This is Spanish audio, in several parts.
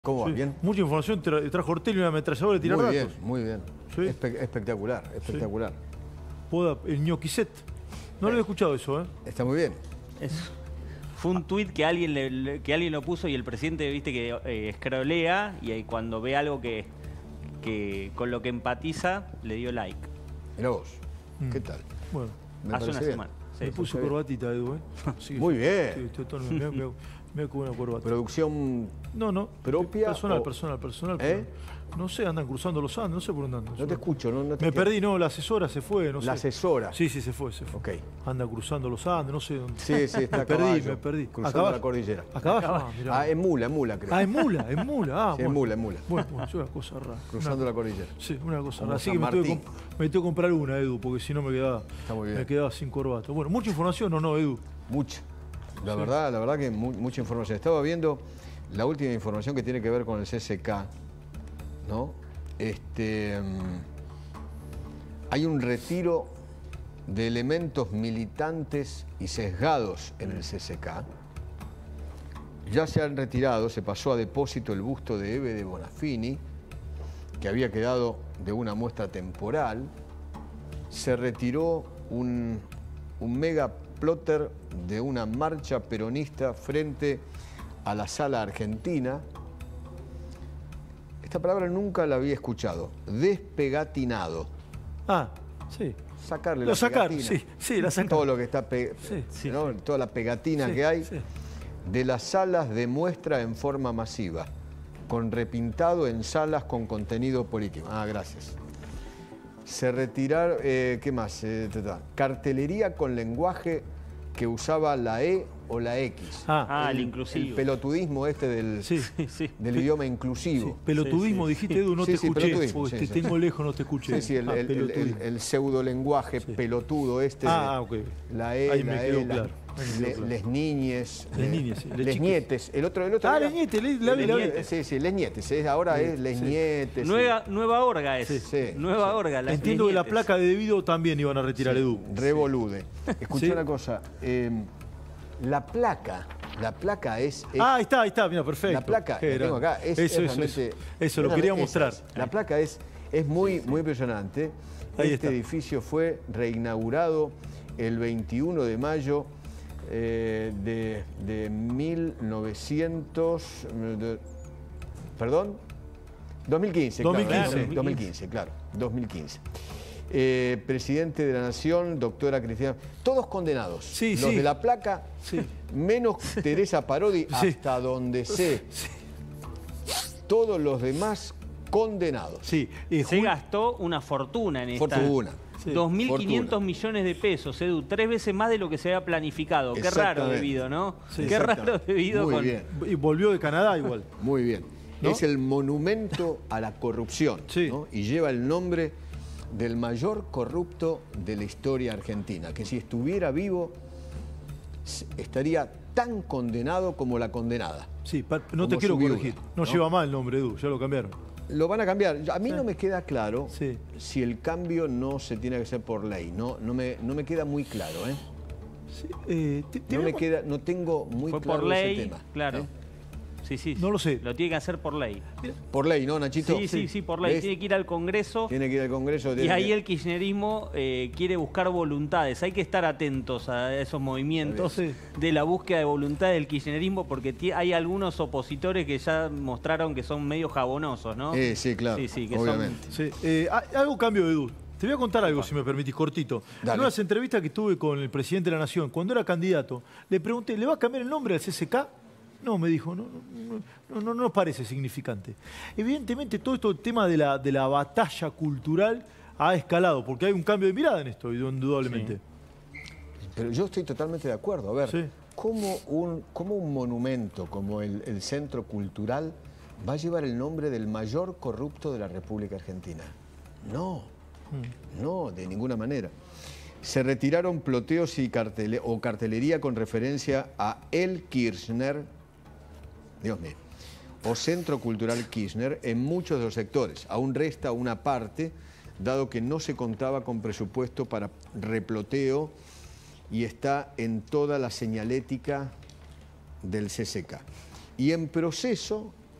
¿Cómo va? Sí. ¿Bien? Mucha información trajo Ortelli, una ametralladora de tirar Muy datos. bien, muy bien. Sí. Espectacular, espectacular. Poda, el ñoquiset. No lo había escuchado eso, ¿eh? Está muy bien. Fue un tuit que alguien lo puso y el presidente, viste, que escrolea y ahí cuando ve algo que con lo que empatiza, le dio like. Mirá vos. ¿Qué tal? Bueno, Me Hace parece una bien. semana. Sí, me puso corbatita, Edu, ¿eh? Sí, Muy sí, bien. Sí, estoy todo, me con una corbata. Producción. No. ¿Propia Personal, o- personal. ¿Eh? No sé, andan cruzando los Andes, no sé por dónde andan. No te escucho, no te Me entiendo. perdí, no, la asesora se fue, no sé. La asesora. Sí, se fue. Ok. Anda cruzando los Andes, no sé dónde. Sí, está me a caballo, me perdí. cruzando la cordillera. Acá abajo, mirá. Ah, en mula, creo. Ah, en mula. Ah, Sí, bueno. en mula. Bueno, es una cosa rara. Cruzando la cordillera. Sí, una cosa Como rara. Así San que me Martín. tuve que comprar una, Edu, porque si no Está muy bien. me quedaba sin corbata. Bueno, mucha información, ¿o no, Edu? Mucha. La verdad que mucha información. Estaba viendo la última información que tiene que ver con el CCK, ¿no? Hay un retiro de elementos militantes y sesgados en el CCK. Ya se han retirado, se pasó a depósito el busto de Eve de Bonafini, que había quedado de una muestra temporal. Se retiró un mega plotter de una marcha peronista frente a la Sala Argentina. Esta palabra nunca la había escuchado. Despegatinado. Ah, sí. Sacarle Lo la sacaron, pegatina. sí, la sacaron. Todo lo que está ¿no? Toda la pegatina Sí, que hay sí. de las salas de muestra en forma masiva, con repintado en salas con contenido político. Ah, gracias. Se retiraron, ¿qué más? Cartelería con lenguaje que usaba la E o la X. el El inclusivo. pelotudismo del Sí. del idioma inclusivo. Sí, pelotudismo, dijiste, Edu, no Sí, te sí, escuché. pelotudismo, Porque sí, te sí. tengo lejos, no te escuché. Sí, pelotudismo. el pseudolenguaje pelotudo Ok. la E, Ahí me la quedó E, claro. Ahí me quedó claro. les niñes. Les niñes, sí, les les chiques. nietes. El otro Ah, era- les nietes, la vi. Sí, les nietes. Ahora es les nietes. Nueva orga es. Sí, Nueva sí. orga. las Entiendo que la nietes. placa de debido también iban a retirar, Edu. Revolude. Escuché Sí. una cosa. La placa es... Ahí está, mira, perfecto. La placa Qué que tengo grande. acá es Eso, realmente... Eso, lo quería mostrar. La placa es muy impresionante. Ahí Este está. edificio fue reinaugurado el 21 de mayo de 1900... ¿Perdón? 2015. 2015. Claro, 2015. Presidente de la Nación, doctora Cristina... Todos condenados. Sí, Los sí. de la placa, Sí. menos Teresa Parodi, Sí. hasta donde sé. Todos los demás condenados. Sí, Se gastó una fortuna en esta. Fortuna. Sí. 2.500 Fortuna. millones de pesos, Edu. 3 veces más de lo que se había planificado. Qué raro Exactamente. debido, ¿no? Sí. Qué raro debido Muy con... bien, Y volvió de Canadá igual. muy bien. ¿No? Es el monumento a la corrupción. Sí. ¿no? Y lleva el nombre del mayor corrupto de la historia argentina, que si estuviera vivo estaría tan condenado como la condenada. Sí, no te Como quiero su viuda, corregir. ¿no? No lleva mal el nombre, Edu, ya lo cambiaron. Lo van a cambiar. A mí Sí. no me queda claro Sí. si el cambio no se tiene que hacer por ley. No me queda muy claro. Sí, No tengo muy Fue claro por ley, ese tema. claro. Sí. No lo sé. Lo tiene que hacer por ley. Por ley, ¿no, Nachito? Sí, por ley. ¿Ves? Tiene que ir al Congreso. Tiene que ir al Congreso. Y tiene ahí que- el kirchnerismo quiere buscar voluntades. Hay que estar atentos a esos movimientos Sí. de la búsqueda de voluntad del kirchnerismo porque hay algunos opositores que ya mostraron que son medio jabonosos, ¿no? Sí, claro. Sí, que obviamente. Sí. Algo cambio, Edu. Te voy a contar algo, si me permitís, cortito. Dale. En unas entrevistas que tuve con el presidente de la Nación, cuando era candidato, le pregunté, ¿le va a cambiar el nombre al CCK? No, me dijo, no nos parece significante. Evidentemente, todo esto, el tema de la batalla cultural ha escalado, porque hay un cambio de mirada en esto, indudablemente. Pero yo estoy totalmente de acuerdo. A ver, Sí. ¿cómo un monumento como el Centro Cultural va a llevar el nombre del mayor corrupto de la República Argentina? No, no, de ninguna manera. Se retiraron ploteos y cartelería con referencia a El Kirchner, Dios mío, o Centro Cultural Kirchner en muchos de los sectores. Aún resta una parte, dado que no se contaba con presupuesto para reploteo y está en toda la señalética del CCK. Y en proceso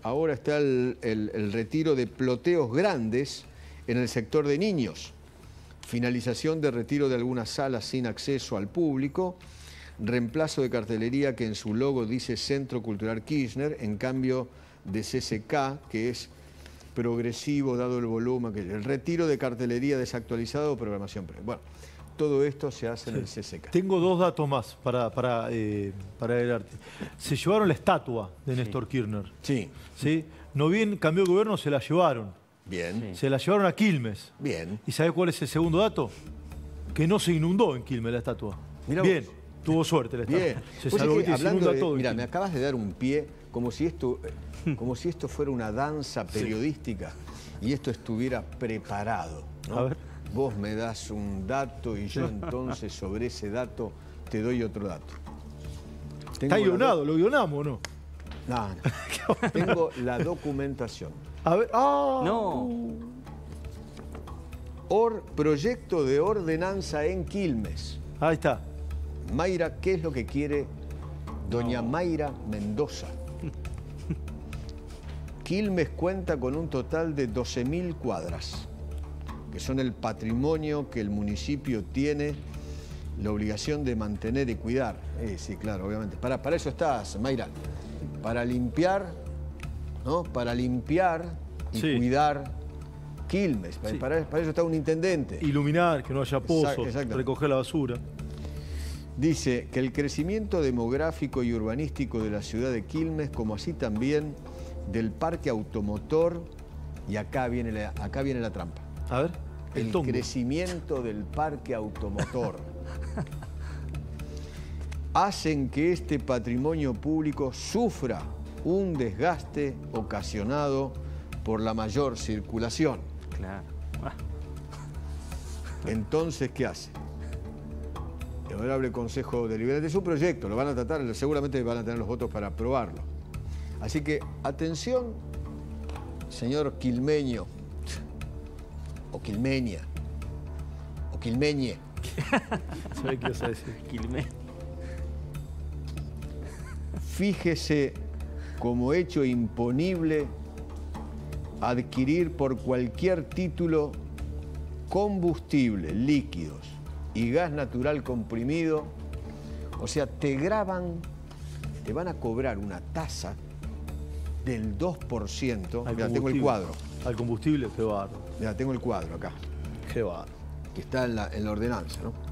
ahora está el retiro de ploteos grandes en el sector de niños. Finalización de retiro de algunas salas sin acceso al público. Reemplazo de cartelería que en su logo dice Centro Cultural Kirchner, en cambio de CCK, que es progresivo dado el volumen. El retiro de cartelería desactualizado, programación. Bueno, todo esto se hace en el CCK. Tengo 2 datos más para el arte. Se llevaron la estatua de Néstor Kirchner. Sí. ¿Sí? No bien cambió de gobierno, se la llevaron. Bien. Se la llevaron a Quilmes. Bien. ¿Y sabe cuál es el segundo dato? Que no se inundó en Quilmes la estatua. Mirá bien, vos. Tuvo suerte la estatua. Bien. Se Vos salvó, es que, se inunda todo. mira, me acabas de dar un pie como si esto fuera una danza periodística y esto estuviera preparado, ¿no? A ver. Vos me das un dato y yo entonces sobre ese dato te doy otro dato. Está guionado, ¿lo guionamos o no? No, no. Tengo la documentación. A ver, ¡ah! No. Proyecto de ordenanza en Quilmes. Ahí está. Mayra, ¿qué es lo que quiere doña Mayra Mendoza? Quilmes cuenta con un total de 12.000 cuadras, que son el patrimonio que el municipio tiene la obligación de mantener y cuidar. Sí, claro, obviamente. Para eso estás, Mayra. Para limpiar, ¿no? Para limpiar y cuidar Quilmes. Sí. Para eso está un intendente. Iluminar, que no haya pozos, Exacto. recoger la basura. Dice que el crecimiento demográfico y urbanístico de la ciudad de Quilmes, como así también del parque automotor, y acá viene la trampa. A ver, El tongo. crecimiento del parque automotor hacen que este patrimonio público sufra un desgaste ocasionado por la mayor circulación. Claro. Entonces, ¿qué hace? El Honorable Consejo Deliberante es un proyecto, lo van a tratar, seguramente van a tener los votos para aprobarlo. Así que, atención, señor quilmeño, o quilmeña, o quilmeñe. ¿Sabe qué vas a decir? Quilmes. Fíjese como hecho imponible adquirir por cualquier título combustible, líquidos y gas natural comprimido. O sea, te van a cobrar una tasa del 2%. Al Mira, tengo el cuadro. Al combustible, qué barro. Mira, tengo el cuadro acá, Qué barro. que está en la ordenanza, ¿no?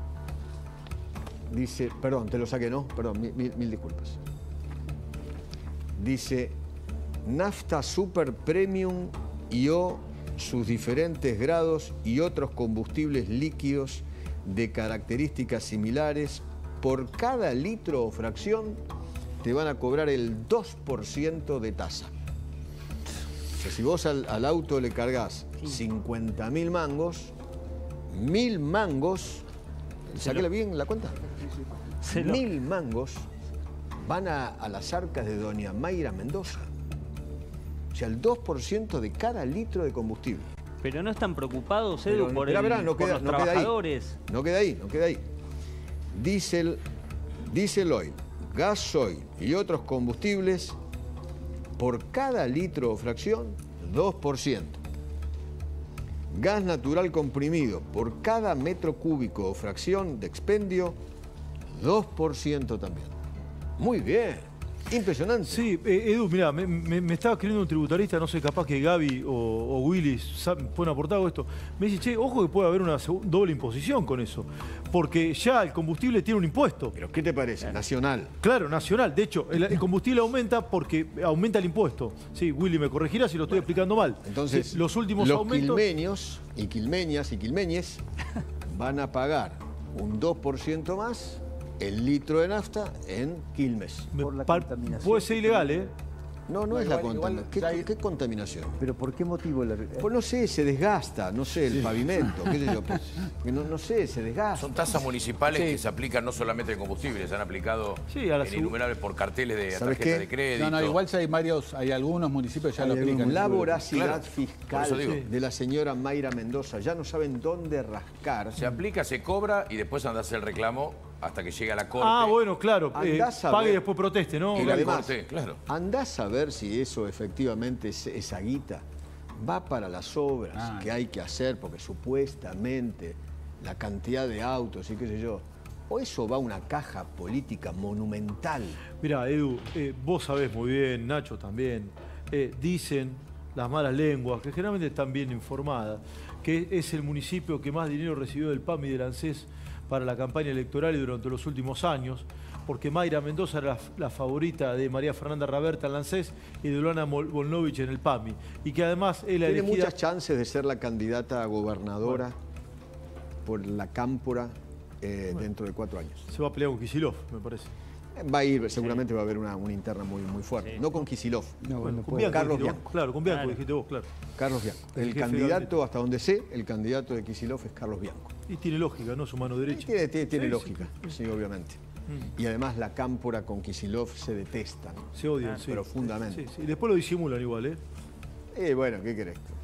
Dice, perdón, te lo saqué, ¿no? Perdón, mil disculpas. Dice, nafta super premium y o sus diferentes grados y otros combustibles líquidos de características similares, por cada litro o fracción te van a cobrar el 2% de tasa. O sea, si vos al auto le cargas 50.000 mangos, 1.000 mangos, sáquele bien la cuenta, 1.000 mangos van a las arcas de doña Mayra Mendoza. O sea, el 2% de cada litro de combustible. Pero no están preocupados, Edu, por los queda trabajadores. No queda ahí. Diesel oil, gasoil y otros combustibles, por cada litro o fracción, 2%. Gas natural comprimido, por cada metro cúbico o fracción de expendio, 2% también. Muy bien, impresionante. Sí, Edu, mirá, me estaba escribiendo un tributarista, no sé, capaz que Gaby o Willy pueden aportar algo esto. Me dice, che, ojo que puede haber una doble imposición con eso, porque ya el combustible tiene un impuesto. ¿Pero qué te parece? Nacional. Claro, nacional. De hecho, el combustible aumenta porque aumenta el impuesto. Sí, Willy me corregirá si lo estoy explicando mal. Entonces, sí, los últimos aumentos... quilmeños y quilmeñas y quilmeñes van a pagar un 2% más el litro de nafta en Quilmes. Por la contaminación. Puede ser ilegal, ¿eh? No, no es la contaminación. ¿Qué contaminación? ¿Pero por qué motivo? Pues no sé, se desgasta, no sé, el pavimento, qué sé yo. No sé, se desgasta. Son tasas municipales que se aplican no solamente en combustibles, se han aplicado en innumerables por carteles de tarjetas de crédito. No, igual si hay algunos municipios que ya lo aplican. La voracidad Claro, fiscal de la señora Mayra Mendoza, ya no saben dónde rascar. Se aplica, se cobra y después anda a hacer el reclamo hasta que llegue a la corte. Ah, bueno, claro. Pague y después proteste, ¿no? Y además, claro. Andás a ver si eso efectivamente, esa guita, va para las obras que hay que hacer, porque supuestamente la cantidad de autos y qué sé yo, o eso va a una caja política monumental. Mirá, Edu, vos sabés muy bien, Nacho también, dicen las malas lenguas, que generalmente están bien informadas, que es el municipio que más dinero recibió del PAMI y del ANSES para la campaña electoral y durante los últimos años, porque Mayra Mendoza era la favorita de María Fernanda Raberta en el ANSES y de Luana Volnovich en el PAMI. Y que además él tiene muchas chances de ser la candidata a gobernadora por la Cámpora dentro de 4 años. Se va a pelear con Kicillof, me parece. Va a ir, seguramente va a haber una interna muy fuerte. No con Kicillof, con Carlos Bianco. Claro, con Bianco, dijiste vos, claro. Carlos Bianco. El candidato, hasta donde sé, el candidato de Kicillof es Carlos Bianco. Y tiene lógica, ¿no? Su mano derecha. Tiene lógica, sí, obviamente. Y además la Cámpora con Kicillof se detestan. Se odian, profundamente. Sí. Y después lo disimulan igual, ¿eh? Bueno, ¿qué querés?